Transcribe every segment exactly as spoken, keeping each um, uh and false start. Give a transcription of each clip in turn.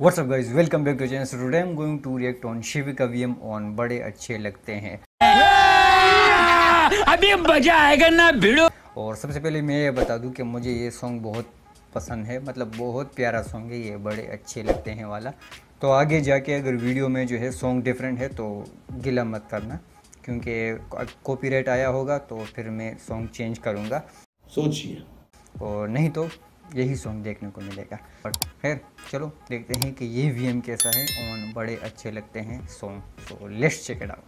What's up guys, welcome back to channel. So today I'm going to react on Shivika VM on बड़े अच्छे लगते हैं। अभी मजा आएगा ना भिड़ो। और सबसे पहले मैं ये बता दूं कि मुझे ये सॉन्ग बहुत पसंद है, मतलब बहुत प्यारा सॉन्ग है ये, बड़े अच्छे लगते हैं वाला। तो आगे जाके अगर वीडियो में जो है सॉन्ग डिफरेंट है तो गिला मत करना, क्योंकि कॉपीराइट आया होगा तो फिर मैं सॉन्ग चेंज करूँगा, सोचिए। और नहीं तो यही सॉन्ग देखने को मिलेगा। बट खैर चलो देखते हैं कि ये वीएम कैसा है और बड़े अच्छे लगते हैं song. So let's check it out.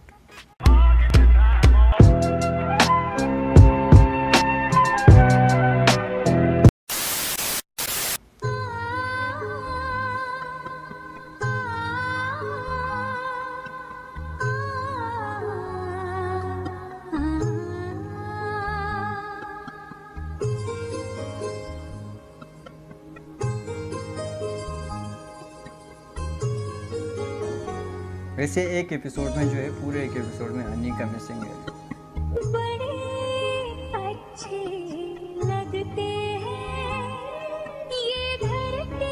वैसे एक एपिसोड में जो है, पूरे एक एपिसोड में हनी का मिसिंग है। बड़े अच्छे लगते हैं ये धरती,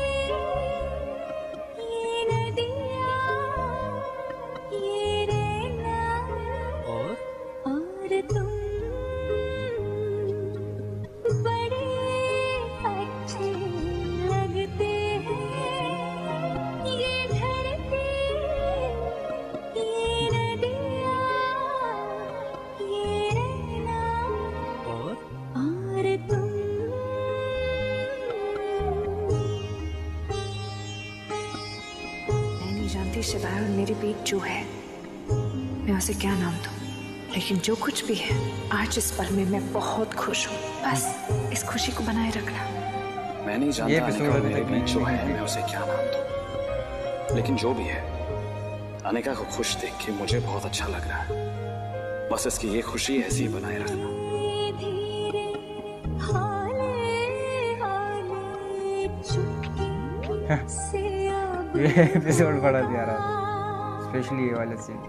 ये नदियाँ, ये रैना और और तुम। बड़े अच्छे लगते हैं ये धरती, जानती शिवाय और मेरे बीच जो है मैं उसे क्या नाम दूं, लेकिन जो कुछ भी है आज इस पल में मैं बहुत खुश हूँ। बस इस खुशी को बनाए रखना। मैं नहीं जानता अनिका और मेरे बीच जो है मैं उसे क्या नाम दूं, लेकिन जो भी है अनिका को खुश देख के मुझे बहुत अच्छा लग रहा है। बस इसकी ये खुशी ऐसी ही बनाए रखना। ये एपिसोड बड़ा प्यारा था, स्पेशली ये वाला सीन।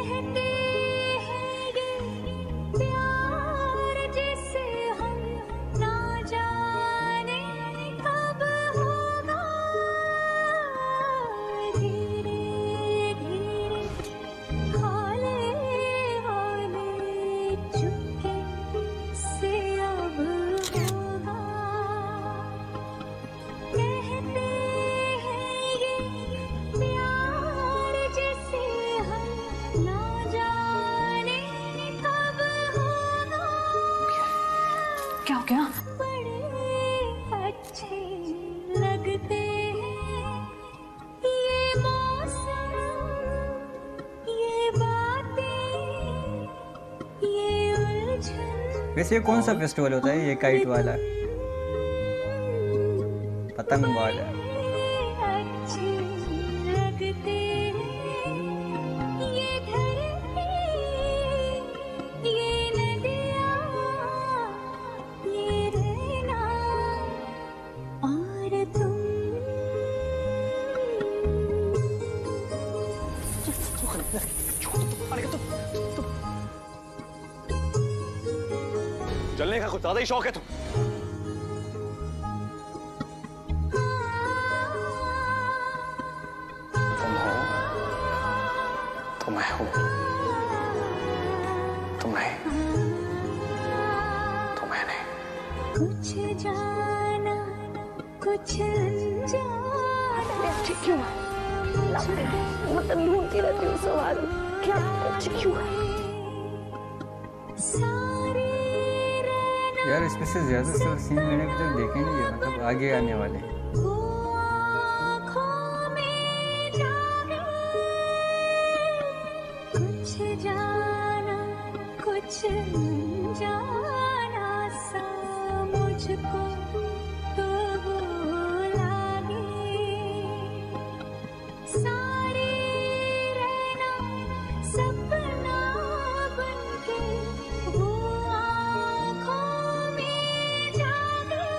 क्या हो गया? बड़े अच्छे लगते हैं ये मौसम, ये बातें, ये उलझन। वैसे ये कौन सा फेस्टिवल होता है ये काइट वाला, पतंग वाला? अच्छे लगते हैं ये धरती, ये नदियाँ, ये रैना और तुम। जलने का कुछ ज्यादा ही शौक है तुम। तुम हो तो मैं हूं, तुम नहीं तो मैं नहीं। कुछ जाना कुछ अनजाना। अच्छी क्यों है? मतलब ढूंढती रहती हूँ सवाल, क्या अच्छी क्यों है? यार इसमें से ज़्यादातर सीन मैंने अभी तक देखे नहीं है, मतलब आगे आने वाले हैं। कुछ जाना कुछ जाना सा मुझको तो वो लागे, सारे रहना सपना बनके वो आँखों में जागे।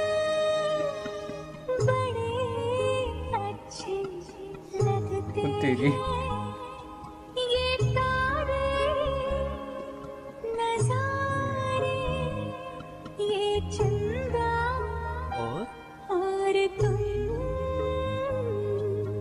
बड़े अच्छे लगते हैं ये तारे, नज़ारे, ये चंदा और और तुम।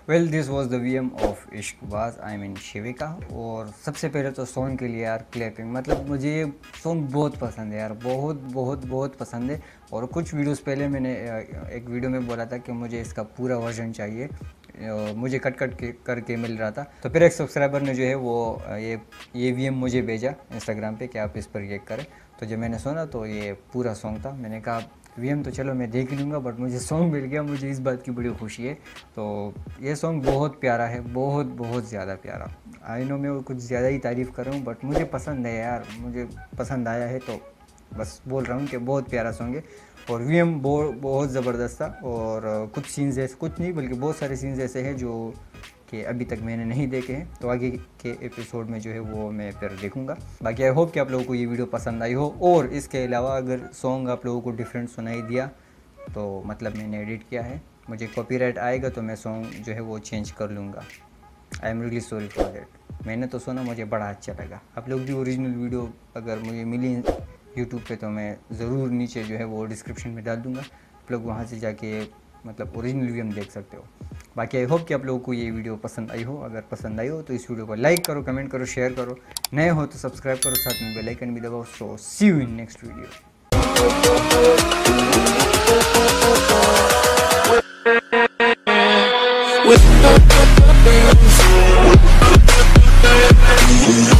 Well this was the V M of Ishqbaaz I mean Shivika. और सबसे पहले तो सॉन्ग के लिए यार क्लैपिंग, मतलब मुझे ये सॉन्ग बहुत पसंद है यार, बहुत बहुत बहुत पसंद है। और कुछ वीडियोस पहले मैंने एक वीडियो में बोला था कि मुझे इसका पूरा वर्जन चाहिए, मुझे कट कट के करके मिल रहा था। तो फिर एक सब्सक्राइबर ने जो है वो ये ये वी एम मुझे भेजा इंस्टाग्राम पे कि आप इस पर रिएक्ट करें। तो जब मैंने सुना तो ये पूरा सॉन्ग था। मैंने कहा वी एम तो चलो मैं देख लूँगा, बट मुझे सॉन्ग मिल गया, मुझे इस बात की बड़ी खुशी है। तो ये सॉन्ग बहुत प्यारा है, बहुत बहुत ज़्यादा प्यारा। आई नो मैं कुछ ज़्यादा ही तारीफ़ कर रहा हूँ, बट मुझे पसंद है यार, मुझे पसंद आया है तो बस बोल रहा हूँ कि बहुत प्यारा सॉन्ग है। और वी एम बहुत बहुत ज़बरदस्त था। और कुछ सीन्स ऐसे, कुछ नहीं बल्कि बहुत सारे सीन्स ऐसे हैं जो कि अभी तक मैंने नहीं देखे हैं, तो आगे के एपिसोड में जो है वो मैं फिर देखूंगा। बाकी आई होप कि आप लोगों को ये वीडियो पसंद आई हो। और इसके अलावा अगर सॉन्ग आप लोगों को डिफरेंट सुनाई दिया तो मतलब मैंने एडिट किया है, मुझे कॉपीराइट आएगा तो मैं सॉन्ग जो है वो चेंज कर लूँगा। I am really sorry for that. मैंने तो सुना, मुझे बड़ा अच्छा लगा। आप लोग भी ओरिजिनल वीडियो अगर मुझे मिली यूट्यूब पे तो मैं ज़रूर नीचे जो है वो डिस्क्रिप्शन में डाल दूँगा, आप लोग वहाँ से जाके मतलब ओरिजिनल वी एम देख सकते हो। बाकी आई होप कि आप लोगों को ये वीडियो पसंद आई हो। अगर पसंद आई हो तो इस वीडियो को लाइक करो, कमेंट करो, शेयर करो। नए हो तो सब्सक्राइब करो, साथ में बेल आइकन भी दबाओ। So see you in next video.